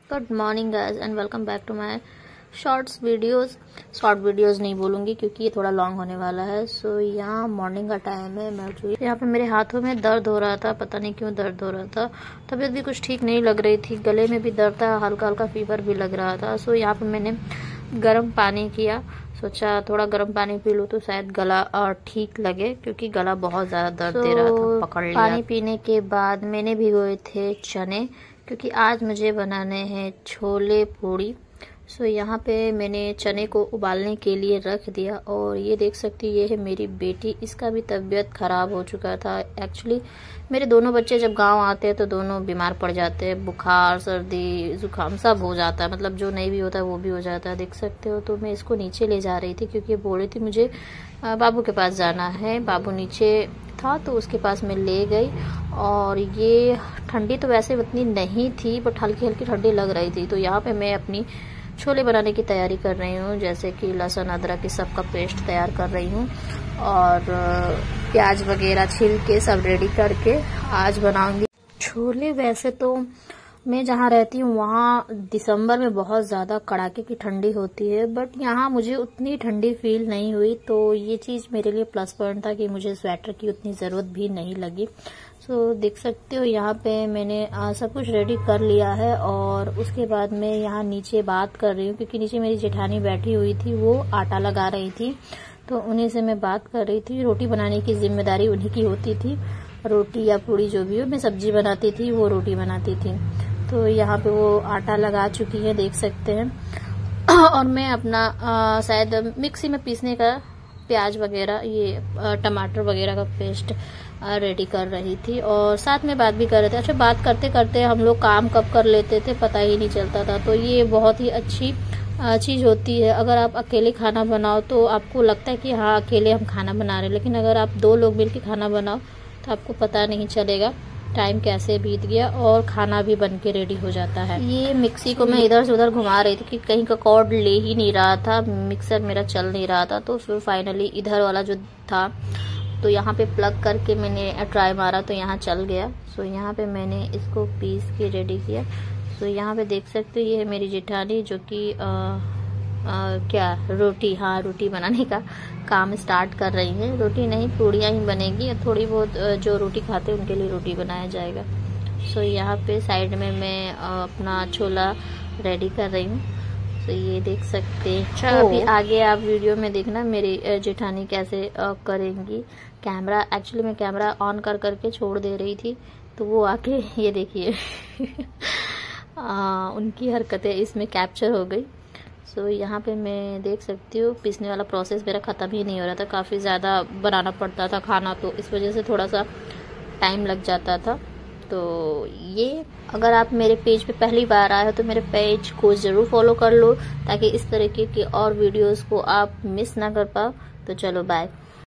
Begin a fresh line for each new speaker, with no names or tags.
Good morning guys and welcome back to my short videos नहीं बोलूंगी क्योंकि ये थोड़ा लॉन्ग होने वाला है। सो यहाँ मॉर्निंग का टाइम है। मैं उठी, यहाँ पे मेरे हाथों में दर्द हो रहा था, पता नहीं क्यों दर्द हो रहा था। तबीयत भी कुछ ठीक नहीं लग रही थी, गले में भी दर्द था, हल्का हल्का फीवर भी लग रहा था। सो यहाँ पे मैंने गर्म पानी किया, सोचा थोड़ा गर्म पानी पी लूँ तो शायद गला और ठीक लगे क्योंकि गला बहुत ज़्यादा दर्द दे रहा था। पकड़ लिया। पानी पीने के बाद मैंने भिगोए थे चने क्योंकि आज मुझे बनाने हैं छोले पूड़ी। सो यहाँ पे मैंने चने को उबालने के लिए रख दिया और ये देख सकती ये है मेरी बेटी, इसका भी तबीयत ख़राब हो चुका था। एक्चुअली मेरे दोनों बच्चे जब गांव आते हैं तो दोनों बीमार पड़ जाते हैं, बुखार सर्दी जुकाम सब हो जाता है, मतलब जो नहीं भी होता है वो भी हो जाता है, देख सकते हो। तो मैं इसको नीचे ले जा रही थी क्योंकि बोल रही थी मुझे बाबू के पास जाना है। बाबू नीचे था तो उसके पास मैं ले गई। और ये ठंडी तो वैसे उतनी नहीं थी बट हल्की हल्की ठंडी लग रही थी। तो यहाँ पे मैं अपनी छोले बनाने की तैयारी कर रही हूँ, जैसे कि लहसुन अदरक की सबका पेस्ट तैयार कर रही हूँ और प्याज वगैरह छील के सब रेडी करके आज बनाऊंगी छोले। वैसे तो मैं जहाँ रहती हूँ वहाँ दिसंबर में बहुत ज़्यादा कड़ाके की ठंडी होती है बट यहाँ मुझे उतनी ठंडी फील नहीं हुई, तो ये चीज़ मेरे लिए प्लस पॉइंट था कि मुझे स्वेटर की उतनी ज़रूरत भी नहीं लगी। सो देख सकते हो यहाँ पे मैंने सब कुछ रेडी कर लिया है और उसके बाद मैं यहाँ नीचे बात कर रही हूँ क्योंकि नीचे मेरी जेठानी बैठी हुई थी, वो आटा लगा रही थी तो उन्हीं से मैं बात कर रही थी। रोटी बनाने की जिम्मेदारी उन्हीं की होती थी, रोटी या पूड़ी जो भी हो, मैं सब्जी बनाती थी, वो रोटी बनाती थी। तो यहाँ पे वो आटा लगा चुकी है, देख सकते हैं। और मैं अपना शायद मिक्सी में पीसने का प्याज वगैरह ये टमाटर वगैरह का पेस्ट रेडी कर रही थी और साथ में बात भी कर रहे थे। अच्छा, बात करते करते हम लोग काम कब कर लेते थे पता ही नहीं चलता था। तो ये बहुत ही अच्छी चीज़ होती है। अगर आप अकेले खाना बनाओ तो आपको लगता है कि हाँ अकेले हम खाना बना रहे हैं, लेकिन अगर आप दो लोग मिलकर खाना बनाओ तो आपको पता नहीं चलेगा टाइम कैसे बीत गया और खाना भी बन के रेडी हो जाता है। ये मिक्सी को मैं इधर से उधर घुमा रही थी कि कहीं का कॉर्ड ले ही नहीं रहा था, मिक्सर मेरा चल नहीं रहा था। तो फिर फाइनली इधर वाला जो था तो यहाँ पे प्लग करके मैंने ट्राई मारा तो यहाँ चल गया। सो यहाँ पे मैंने इसको पीस के रेडी किया। सो यहाँ पे देख सकते हो ये है मेरी जेठानी जो कि क्या रोटी बनाने का काम स्टार्ट कर रही है। रोटी नहीं पूड़ियाँ ही बनेगी, थोड़ी बहुत जो रोटी खाते हैं उनके लिए रोटी बनाया जाएगा। सो यहाँ पे साइड में मैं अपना छोला रेडी कर रही हूँ। तो ये देख सकते हैं। अच्छा, अभी आगे आप वीडियो में देखना मेरी जेठानी कैसे करेंगी कैमरा। एक्चुअली मैं कैमरा ऑन कर करके छोड़ दे रही थी तो वो आके ये देखिए उनकी हरकतें इसमें कैप्चर हो गई। सो यहाँ पे मैं देख सकती हूँ पीसने वाला प्रोसेस मेरा ख़त्म ही नहीं हो रहा था, काफ़ी ज़्यादा बनाना पड़ता था खाना, तो इस वजह से थोड़ा सा टाइम लग जाता था। तो ये अगर आप मेरे पेज पे पहली बार आए हो तो मेरे पेज को ज़रूर फॉलो कर लो ताकि इस तरीके की और वीडियोस को आप मिस ना कर पाओ। तो चलो बाय।